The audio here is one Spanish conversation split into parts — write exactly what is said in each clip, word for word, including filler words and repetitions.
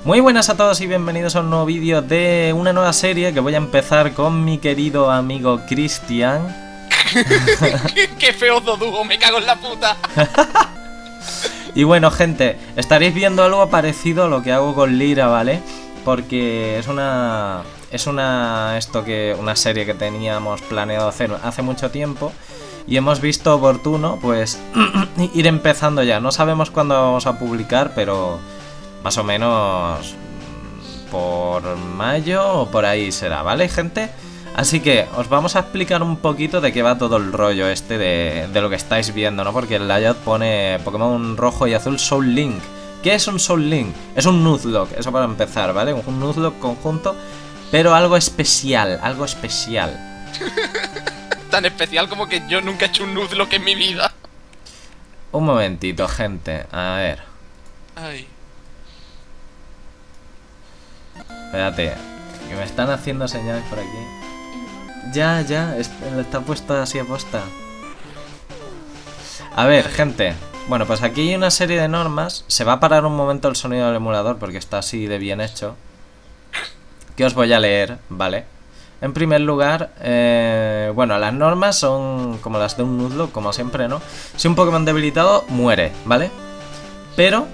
Muy buenas a todos y bienvenidos a un nuevo vídeo de una nueva serie que voy a empezar con mi querido amigo Cristian. ¡Qué feo dúo! ¡Me cago en la puta! Y bueno, gente, estaréis viendo algo parecido a lo que hago con Lira, ¿vale? Porque es una... Es una... Esto que... Una serie que teníamos planeado hacer hace mucho tiempo. Y hemos visto oportuno, pues... ir empezando ya. No sabemos cuándo vamos a publicar, pero... Más o menos... Por mayo o por ahí será, ¿vale, gente? Así que os vamos a explicar un poquito de qué va todo el rollo este de, de lo que estáis viendo, ¿no? Porque el layout pone Pokémon rojo y azul Soul Link. ¿Qué es un Soul Link? Es un Nuzlocke, eso para empezar, ¿vale? Un Nuzlocke conjunto, pero algo especial, algo especial. Tan especial como que yo nunca he hecho un Nuzlocke en mi vida. Un momentito, gente, a ver. Ay. Espérate, que me están haciendo señales por aquí. Ya, ya, es, está puesto así a posta. A ver, gente. Bueno, pues aquí hay una serie de normas. Se va a parar un momento el sonido del emulador porque está así de bien hecho. Que os voy a leer, ¿vale? En primer lugar, eh, bueno, las normas son como las de un Nuzlocke, como siempre, ¿no? Si un Pokémon debilitado, muere, ¿vale? Pero...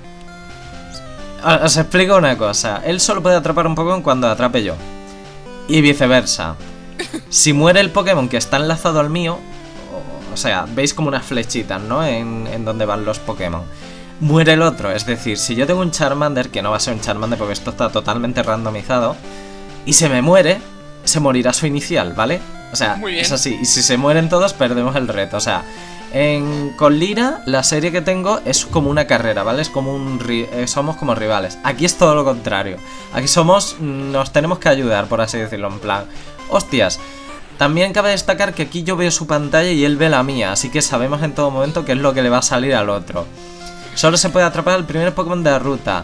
os explico una cosa. Él solo puede atrapar un Pokémon cuando atrape yo. Y viceversa. Si muere el Pokémon que está enlazado al mío, o, o sea, veis como unas flechitas, ¿no? En, en donde van los Pokémon. Muere el otro, es decir, si yo tengo un Charmander, que no va a ser un Charmander porque esto está totalmente randomizado, y se me muere, se morirá su inicial, ¿vale? O sea, es así. Y si se mueren todos, perdemos el reto. O sea, en, con Lira, la serie que tengo es como una carrera, ¿vale? Es como un... Eh, somos como rivales. Aquí es todo lo contrario. Aquí somos... Nos tenemos que ayudar, por así decirlo, en plan... Hostias. También cabe destacar que aquí yo veo su pantalla y él ve la mía, así que sabemos en todo momento qué es lo que le va a salir al otro. Solo se puede atrapar al primer Pokémon de la ruta.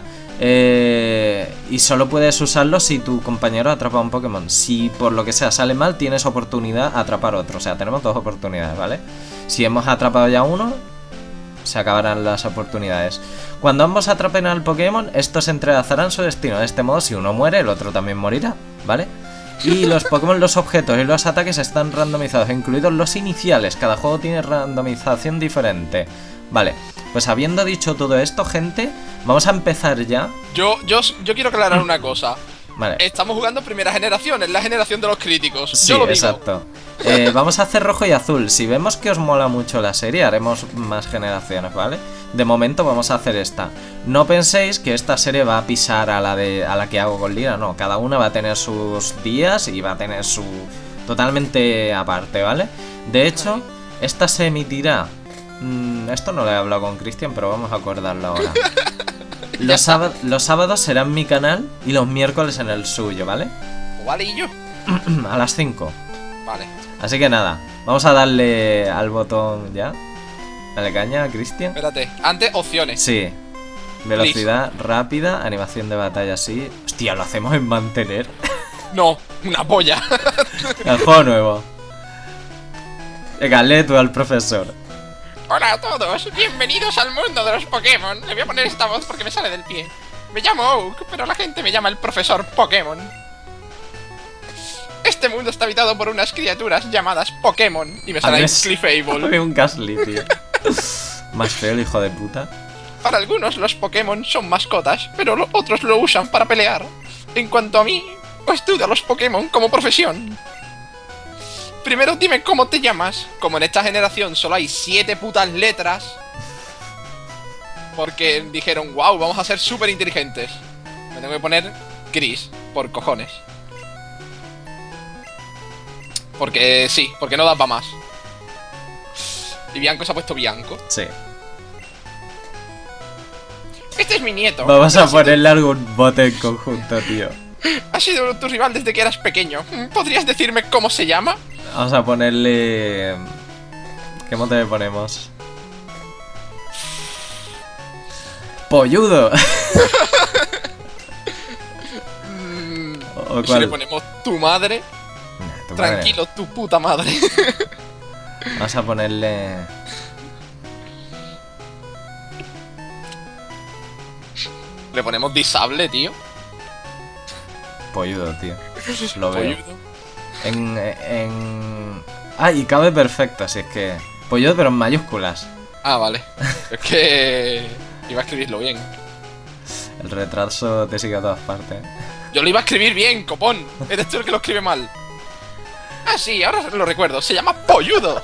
Eh, y solo puedes usarlo si tu compañero atrapa un Pokémon. Si por lo que sea sale mal, tienes oportunidad a atrapar otro. O sea, tenemos dos oportunidades, ¿vale? Si hemos atrapado ya uno, se acabarán las oportunidades. Cuando ambos atrapen al Pokémon, estos entrelazarán su destino. De este modo, si uno muere, el otro también morirá, ¿vale? Y los Pokémon, los objetos y los ataques están randomizados, incluidos los iniciales. Cada juego tiene randomización diferente. Vale, pues habiendo dicho todo esto, gente, vamos a empezar ya. Yo, yo, yo quiero aclarar una cosa. Vale. Estamos jugando primera generación, es la generación de los críticos. Sí, yo lo digo. Exacto. Eh, vamos a hacer rojo y azul. Si vemos que os mola mucho la serie, haremos más generaciones, ¿vale? De momento vamos a hacer esta. No penséis que esta serie va a pisar a la de a la que hago con Lira, no. Cada una va a tener sus días y va a tener su... totalmente aparte, ¿vale? De hecho, esta se emitirá... Mmm, esto no lo he hablado con Cristian, pero vamos a acordarlo ahora. Los, sábado, los sábados será en mi canal y los miércoles en el suyo, ¿vale? Vale, y yo. A las cinco. Vale. Así que nada, vamos a darle al botón ya. Dale caña, Cristian. Espérate, antes opciones. Sí. Velocidad rápida, animación de batalla, sí. Hostia, lo hacemos en mantener. No, una polla. El juego nuevo. Venga, lee tú al profesor. Hola a todos, bienvenidos al mundo de los Pokémon. Le voy a poner esta voz porque me sale del pie. Me llamo Oak, pero la gente me llama el profesor Pokémon. Este mundo está habitado por unas criaturas llamadas Pokémon. Y me sale el Clefable. Un Gasly, tío. Más feo el hijo de puta. Para algunos los Pokémon son mascotas, pero los otros lo usan para pelear. En cuanto a mí, estudio a los Pokémon como profesión. Primero dime cómo te llamas. Como en esta generación solo hay siete putas letras, porque dijeron, wow, vamos a ser súper inteligentes, me tengo que poner Chris, por cojones. Porque sí, porque no da para más. Y Bianco se ha puesto Bianco. Sí. Este es mi nieto. Vamos a ponerle algún bote en conjunto, tío. Ha sido tu rival desde que eras pequeño. ¿Podrías decirme cómo se llama? Vamos a ponerle... ¿Qué mote le ponemos? ¡Polludo! ¿O si le ponemos tu madre? Nah, tu Tranquilo, madre. tu puta madre. Vamos a ponerle... Le ponemos disable, tío. Polludo, tío. Lo veo. Polludo. En, en... Ah, y cabe perfecto, así es que... Polludo, pero en mayúsculas. Ah, vale. Es que... iba a escribirlo bien. El retraso te sigue a todas partes. Yo lo iba a escribir bien, copón. Eres tú el que lo escribe mal. Ah, sí, ahora lo recuerdo. Se llama Polludo.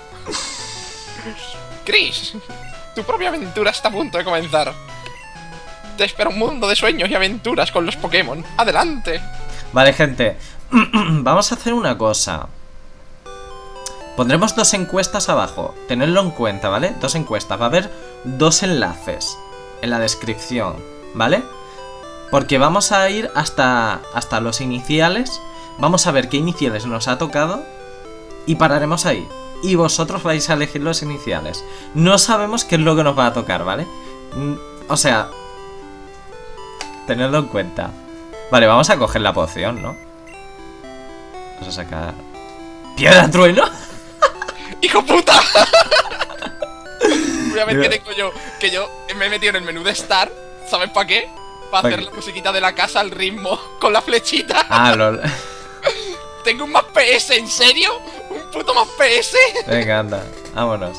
Chris, tu propia aventura está a punto de comenzar. Te espera un mundo de sueños y aventuras con los Pokémon. ¡Adelante! Vale, gente. Vamos a hacer una cosa. Pondremos dos encuestas abajo. Tenedlo en cuenta, ¿vale? Dos encuestas. Va a haber dos enlaces en la descripción, ¿vale? Porque vamos a ir hasta, hasta los iniciales. Vamos a ver qué iniciales nos ha tocado y pararemos ahí. Y vosotros vais a elegir los iniciales. No sabemos qué es lo que nos va a tocar, ¿vale? O sea, tenedlo en cuenta. Vale, vamos a coger la poción, ¿no? Vamos a sacar... ¡Piedra trueno! ¡Hijo puta! Obviamente tengo yo que yo me he metido en el menú de Start. ¿Sabes para qué? Para hacer la musiquita de la casa al ritmo con la flechita. Ah, lol. Tengo un más P S, ¿en serio? ¿Un puto más P S? Venga, anda, vámonos.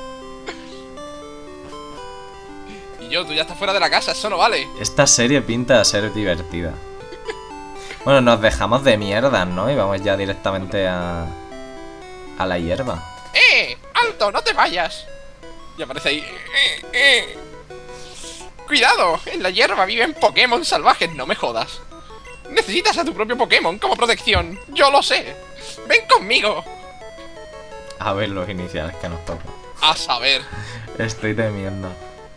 Y yo, tú ya estás fuera de la casa, eso no vale. Esta serie pinta a ser divertida. Bueno, nos dejamos de mierda, ¿no? Y vamos ya directamente a... a la hierba. ¡Eh! ¡Alto! ¡No te vayas! Y aparece ahí... ¡Eh! ¡Eh! ¡Cuidado! En la hierba viven Pokémon salvajes, no me jodas. Necesitas a tu propio Pokémon como protección. Yo lo sé. ¡Ven conmigo! A ver los iniciales que nos tocan. A saber. Estoy temiendo.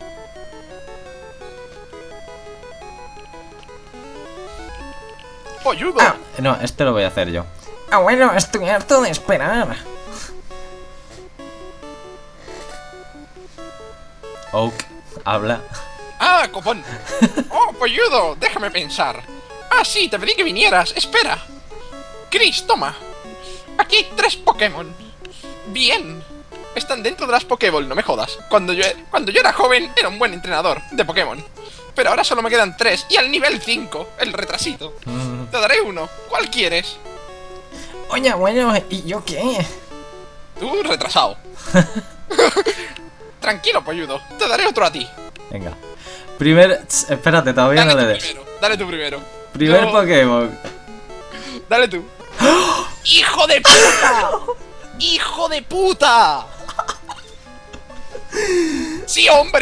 ¡Polludo! Ah, no, este lo voy a hacer yo. Abuelo, estoy harto de esperar. Oak, habla. ¡Ah, copón! ¡Oh, polludo! Déjame pensar. Ah, sí, te pedí que vinieras. Espera. Chris, toma. Aquí hay tres Pokémon. Bien. Están dentro de las Pokéball, no me jodas. Cuando yo, cuando yo era joven, era un buen entrenador de Pokémon. Pero ahora solo me quedan tres. Y al nivel cinco, el retrasito. Mm. Te daré uno. ¿Cuál quieres? Oye, abuelo, ¿y yo qué? Tú, retrasado. Tranquilo, polludo. Te daré otro a ti. Venga. Primer... Tss, espérate, todavía Dale no le tú des. primero. Dale tú primero. Primer Yo- Pokémon. Dale tú. ¡Hijo de puta! ¡Hijo de puta! ¡Sí, hombre!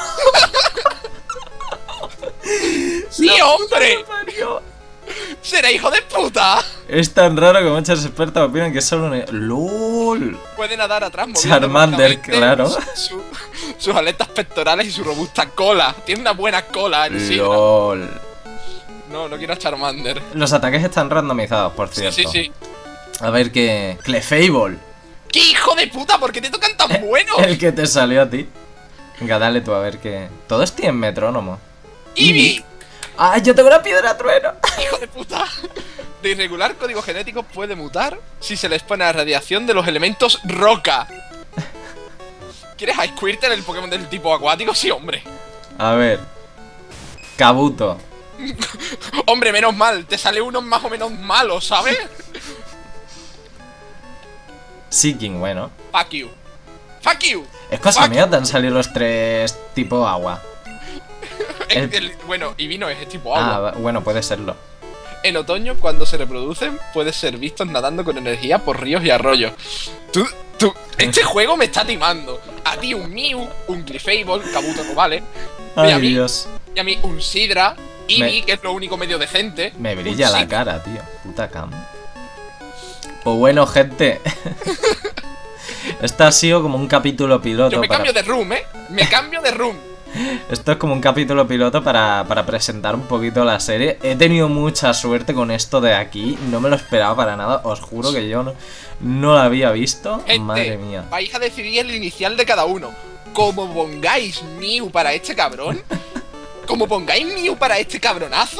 ¡Sí, hombre! ¡Será hijo de puta! Es tan raro que muchos expertos opinan que es solo un... ¡Lol! Puede nadar atrás moviendo Charmander, bruscamente claro. su- sus aletas pectorales y su robusta cola. Tiene una buena cola en sí. ¡Lol! No, no quiero a Charmander. Los ataques están randomizados, por Sí, cierto. sí, sí. A ver qué... Clefable. ¡Qué hijo de puta! ¿Por qué te tocan tan buenos? El que te salió a ti. Venga, dale tú a ver qué... Todos tienen metrónomo. ¡Eevee! ¡Ah, yo tengo una piedra trueno! ¡Hijo de puta! De irregular código genético puede mutar si se le expone a la radiación de los elementos roca. ¿Quieres a Squirtle, el Pokémon del tipo acuático? Sí, hombre. A ver. Kabuto. Hombre, menos mal. Te sale uno más o menos malo, ¿sabes? Seeking, bueno. Fuck you. Fuck you. Es cosa Fuck. mía, te han salido los tres tipo agua. El- El- el- bueno, y vino es tipo agua. Ah, va- bueno, puede serlo. En otoño, cuando se reproducen, pueden ser vistos nadando con energía por ríos y arroyos. Tú, tú, este juego me está timando. A ti un Mew, un Clefable, Kabuto no vale. Y a Ay, mí, Dios. y a mí un Sidra, Eevee, Me- que es lo único medio decente. Me un brilla la Sig- cara, tío. Puta cam. Pues bueno, gente. Esto ha sido como un capítulo piloto. Yo me para- cambio de room, ¿eh? Me cambio de room. Esto es como un capítulo piloto para, para presentar un poquito la serie. He tenido mucha suerte con esto de aquí. No me lo esperaba para nada. Os juro que yo no, no lo había visto. Gente, Madre mía. vais a decidir el inicial de cada uno. Como pongáis Mew para este cabrón. Como pongáis Mew para este cabronazo.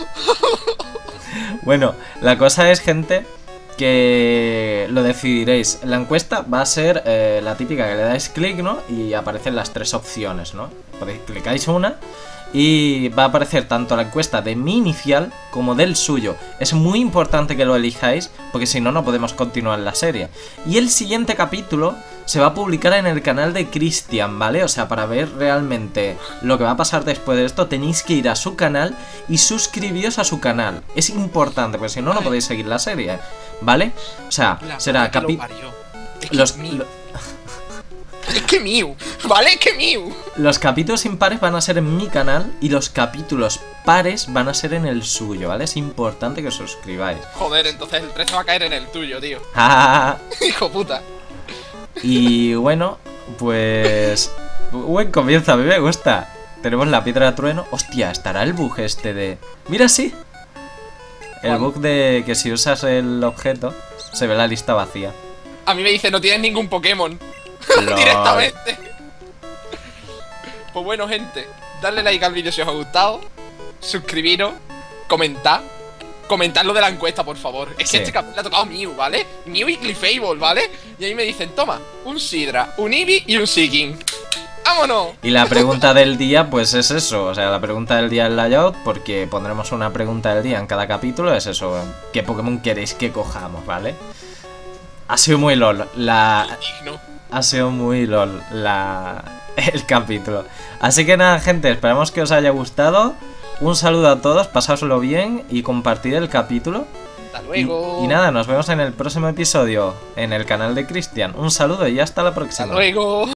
Bueno, la cosa es, gente, que lo decidiréis. La encuesta va a ser eh, la típica que le dais clic, ¿no? Y aparecen las tres opciones, ¿no? Podéis clicáis una Y va a aparecer tanto la encuesta de mi inicial como del suyo. Es muy importante que lo elijáis, porque si no, no podemos continuar la serie. Y el siguiente capítulo se va a publicar en el canal de Cristian, ¿vale? O sea, para ver realmente lo que va a pasar después de esto, tenéis que ir a su canal y suscribiros a su canal. Es importante, porque si no, no podéis seguir la serie, ¿vale? O sea, La será puta que lo capítulo... parió. Es que Los, Mew. lo- Es que Mew, ¿vale? Es que Mew. los capítulos impares van a ser en mi canal y los capítulos pares van a ser en el suyo, ¿vale? Es importante que os suscribáis. Joder, entonces el tres va a caer en el tuyo, tío. Ah, Hijo puta. y bueno, pues... Buen comienzo, a mí me gusta. Tenemos la piedra de trueno. Hostia, estará el bug este de... Mira, sí. El ¿Cuál? bug de que si usas el objeto, se ve la lista vacía. A mí me dice, no tienes ningún Pokémon. Lol. Directamente. Pues bueno, gente, darle like al vídeo si os ha gustado. Suscribiros, comentad. Comentad lo de la encuesta, por favor. Es Sí. que este capítulo le ha tocado Mew, ¿vale? Mew y Clefable, ¿vale? Y ahí me dicen, toma, un Sidra, un Eevee y un Seeking. ¡Vámonos! Y la pregunta del día, pues es eso. O sea, la pregunta del día en layout, porque pondremos una pregunta del día en cada capítulo, es eso. ¿Qué Pokémon queréis que cojamos, vale? Ha sido muy lol. La... Digno. Ha sido muy lol la... el capítulo. Así que nada, gente, esperamos que os haya gustado. Un saludo a todos, pasáselo bien y compartid el capítulo. Hasta Y, luego. y nada, nos vemos en el próximo episodio en el canal de Cristian. Un saludo y hasta la próxima. Hasta luego.